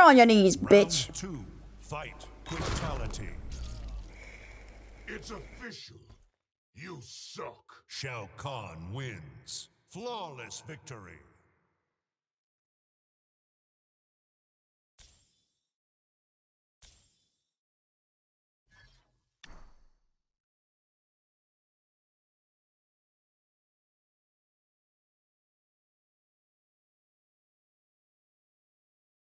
on your knees, bitch. Round 2. Fight. Fatality. It's official. You suck. Shao Kahn wins. Flawless victory.